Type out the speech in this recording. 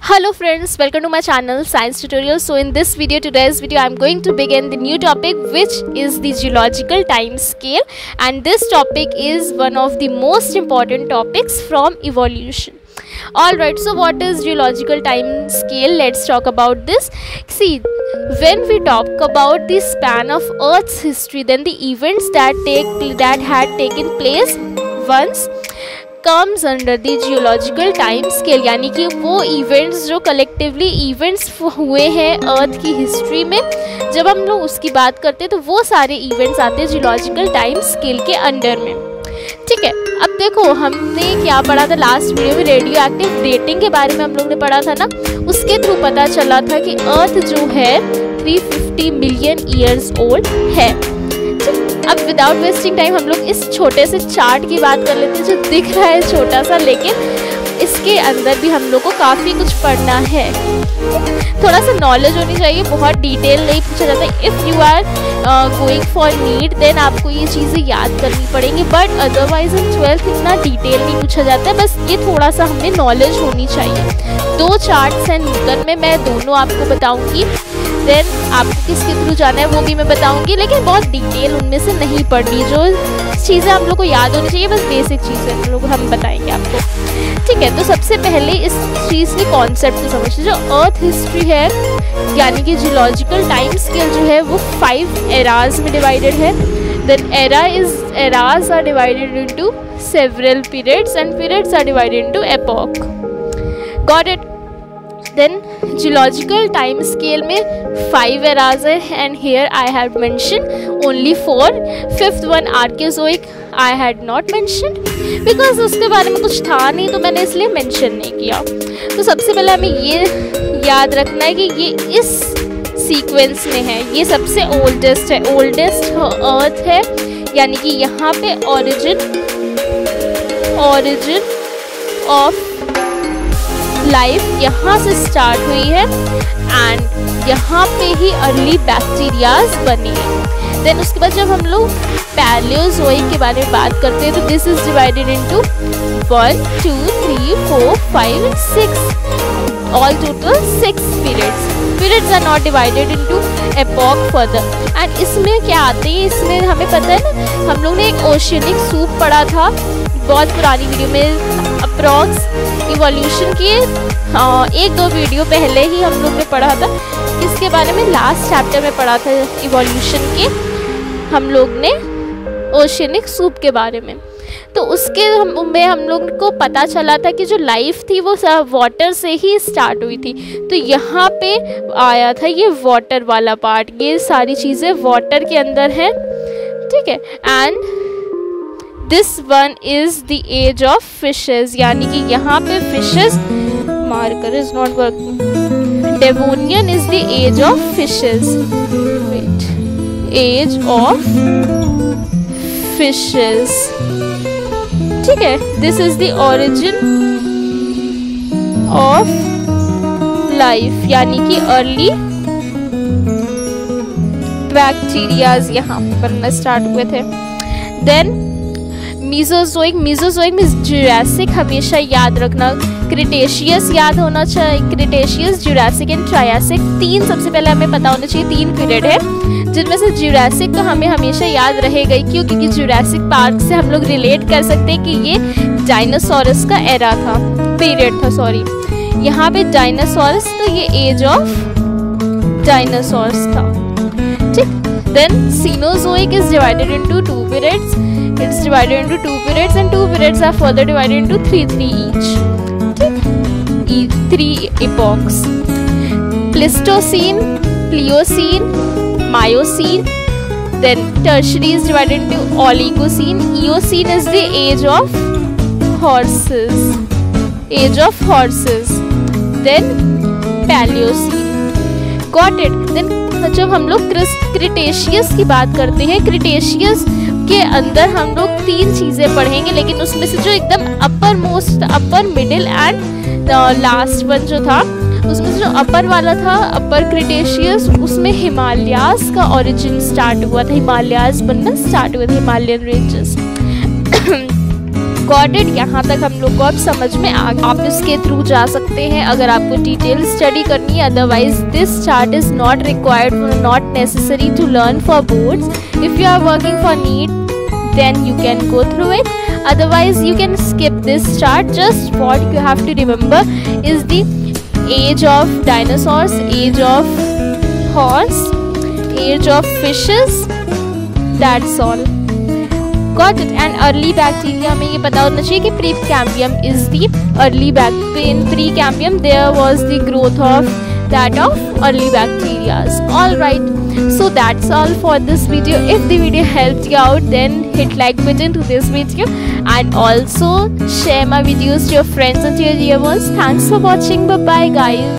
Hello friends, welcome to my channel Science Tutorial. So in this video, today's video, I'm going to begin the new topic, which is the geological time scale, and this topic is one of the most important topics from evolution. Alright, so what is geological time scale? Let's talk about this. See, when we talk about the span of Earth's history, then the events that had taken place once comes under the geological time scale, यानी कि वो events जो collectively events हुए हैं अर्थ की history में, जब हम लोग उसकी बात करते हैं तो वो सारे इवेंट्स आते हैं जियोलॉजिकल टाइम स्केल के अंडर में। ठीक है, अब देखो हमने क्या पढ़ा था लास्ट वीडियो में, रेडियो एक्टिव डेटिंग के बारे में हम लोग ने पढ़ा था ना। उसके थ्रू पता चला था कि अर्थ जो है 350 मिलियन ईयर्स ओल्ड है। अब विदाउट वेस्टिंग टाइम हम लोग इस छोटे से चार्ट की बात कर लेते हैं, जो दिख रहा है छोटा सा, लेकिन इसके अंदर भी हम लोग को काफ़ी कुछ पढ़ना है। थोड़ा सा नॉलेज होनी चाहिए, बहुत डिटेल नहीं पूछा जाता है। If you are going for NEET then आपको ये चीज़ें याद करनी पड़ेंगी, बट अदरवाइज इन 12th इतना डिटेल नहीं पूछा जाता है। बस ये थोड़ा सा हमें नॉलेज होनी चाहिए। दो चार्ट्स हैं न्यूटन में, मैं दोनों आपको बताऊँगी। देन आपको किसके थ्रू जाना है वो भी मैं बताऊंगी, लेकिन बहुत डिटेल उनमें से नहीं पढ़नी। जो चीज़ें हम लोग को याद होनी चाहिए, बस बेसिक चीज़ें हम बताएंगे आपको। ठीक है, तो सबसे पहले इस चीज़ के कॉन्सेप्ट को समझिए। जो अर्थ हिस्ट्री है, यानी कि जियोलॉजिकल टाइम स्केल जो है वो 5 एराज में डिवाइडेड है। Then eras are divided into several periods and periods are divided into epoch. Got it? Then geological time scale में 5 एराज है, and here I have mention only 4। 5th one archaeozoic I had not mentioned because उसके बारे में कुछ था नहीं, तो मैंने इसलिए मेंशन नहीं किया। तो सबसे पहले हमें ये याद रखना है कि ये इस सीक्वेंस में है, ये सबसे ओल्डेस्ट है, ओल्डेस्ट अर्थ है, यानी कि यहाँ पे ओरिजिन ऑफ लाइफ यहाँ से स्टार्ट हुई है, एंड यहाँ पे ही अर्ली बैक्टीरियाज बने हैं। देन उसके बाद जब हम लोग पैलियोजोइक के बारे में बात करते हैं, तो this is divided into 1 2 3 4 5 6, all total 6 periods are not divided into epoch further. And इसमें क्या आते हैं, इसमें हमें पता है ना, हम लोग ने एक ओशियनिक सूप पढ़ा था बहुत पुरानी वीडियो में, अप्रॉक्स इवोल्यूशन के 1-2 वीडियो पहले ही हम लोग ने पढ़ा था। इसके बारे में लास्ट चैप्टर में पढ़ा था इवोल्यूशन के हम लोग ने ओशियनिक सूप के बारे में। तो उसके हम लोग को पता चला था कि जो लाइफ थी वो वाटर से ही स्टार्ट हुई थी। तो यहाँ पे आया था ये वाटर वाला पार्ट, ये सारी चीज़ें वाटर के अंदर हैं। ठीक है, and this one is the age of fishes, यानी कि यहाँ पे fishes, marker is not working, Devonian is the age of fishes, age of fishes. ठीक है, this is the origin of life, यानी कि अर्ली बैक्टीरियाज यहाँ बनना स्टार्ट हुए थे। देन मीजोजोइक में जुरासिक हमेशा याद रखना, क्रिटेशियस याद होना चाहिए, क्रिटेशियस, जुरासिक एंड ट्रायासिक। 3 सबसे पहले हमें पता होना चाहिए, 3 पीरियड है, जिनमें से जुरासिक तो हमें हमेशा याद रहेगा। क्यों? क्योंकि जुरासिक पार्क से हम लोग रिलेट कर सकते हैं कि ये डायनासोरस का एरा था, पीरियड था, सॉरी, यहाँ पे डायनासोरस, तो ये एज ऑफ डायनासोरस था। ठीक, then Cenozoic is divided into 2 periods, it's divided into 2 periods and 2 periods are further divided into 3 each. 3 epochs: Pleistocene, Pliocene, Miocene. Then tertiary is divided into Oligocene. Eocene is the age of horses. Then Paleocene. Got it? Then जब हम लोग Cretaceous की बात करते हैं, Cretaceous के अंदर हम लोग 3 चीज़ें पढ़ेंगे, लेकिन उसमें से जो एकदम upper middle and last one जो था, उसमें से जो अपर वाला था, अपर क्रिटेशियस, उसमें हिमालयाज का ओरिजिन स्टार्ट हुआ था, हिमालयाज बनना स्टार्ट हुए थे, हिमालयन रेंजेस। Got it? यहाँ तक हम लोग को अब समझ में आ गया। आप इसके थ्रू जा सकते हैं अगर आपको डिटेल स्टडी करनी है। Otherwise this chart is not required, not necessary to learn for boards. If you are working for NEET then you can go through it, otherwise you can skip this chart. Just what you have to remember is the age of dinosaurs, age of horse, age of fishes, that's all. Got it? And early bacteria, हमें ये पता होना चाहिए कि Precambrium is the early in Precambrium there was the growth of that of early bacteria. All right, so that's all for this video. If the video helped you out, then hit like button to this video and also share my videos to your friends and to your dear ones. Thanks for watching. Bye bye guys.